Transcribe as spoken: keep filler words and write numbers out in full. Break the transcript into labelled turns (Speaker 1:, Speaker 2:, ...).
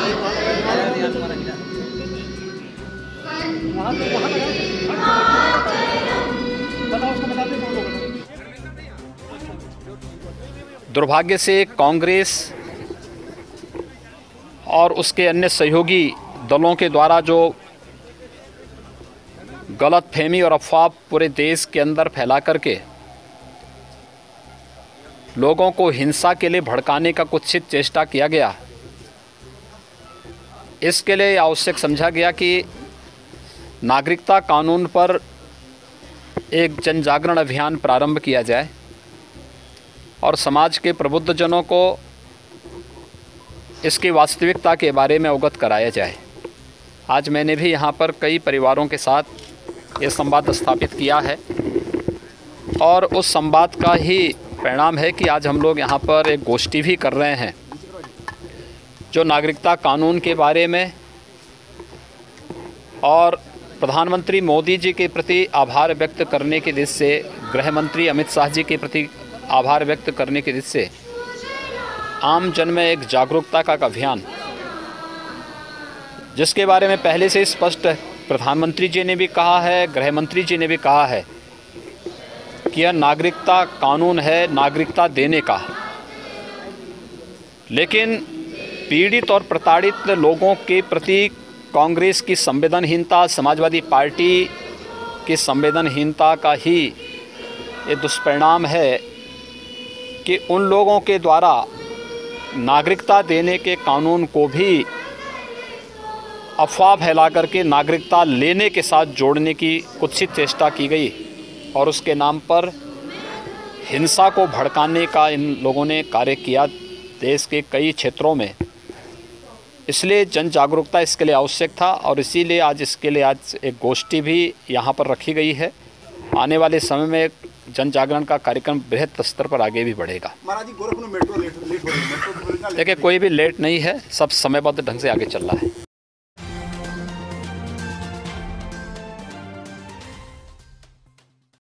Speaker 1: दुर्भाग्य से कांग्रेस और उसके अन्य सहयोगी दलों के द्वारा जो गलत फहमी और अफवाह पूरे देश के अंदर फैला करके लोगों को हिंसा के लिए भड़काने का कुत्सित चेष्टा किया गया, इसके लिए आवश्यक समझा गया कि नागरिकता कानून पर एक जन जागरण अभियान प्रारंभ किया जाए और समाज के प्रबुद्धजनों को इसकी वास्तविकता के बारे में अवगत कराया जाए। आज मैंने भी यहाँ पर कई परिवारों के साथ ये संवाद स्थापित किया है और उस संवाद का ही परिणाम है कि आज हम लोग यहाँ पर एक गोष्ठी भी कर रहे हैं जो नागरिकता कानून के बारे में और प्रधानमंत्री मोदी जी के प्रति आभार व्यक्त करने के दृष्टि से, गृह मंत्री अमित शाह जी के प्रति आभार व्यक्त करने के दृष्टि से आम जन में एक जागरूकता का अभियान, जिसके बारे में पहले से स्पष्ट प्रधानमंत्री जी ने भी कहा है, गृह मंत्री जी ने भी कहा है कि यह नागरिकता कानून है नागरिकता देने का। लेकिन पीड़ित और प्रताड़ित लोगों के प्रति कांग्रेस की संवेदनहीनता, समाजवादी पार्टी की संवेदनहीनता का ही ये दुष्परिणाम है कि उन लोगों के द्वारा नागरिकता देने के कानून को भी अफवाह फैला करके नागरिकता लेने के साथ जोड़ने की कुत्सित चेष्टा की गई और उसके नाम पर हिंसा को भड़काने का इन लोगों ने कार्य किया देश के कई क्षेत्रों में। इसलिए जन जागरूकता इसके लिए आवश्यक था और इसीलिए आज इसके लिए आज एक गोष्ठी भी यहाँ पर रखी गई है। आने वाले समय में जन जागरण का कार्यक्रम बृहद स्तर पर आगे भी बढ़ेगा।
Speaker 2: महाराज जी, गोरखपुर में मेट्रो लेट लेट हो रही है। मेट्रो
Speaker 1: देखिए, कोई भी लेट नहीं है, सब समयबद्ध ढंग से आगे चल रहा है।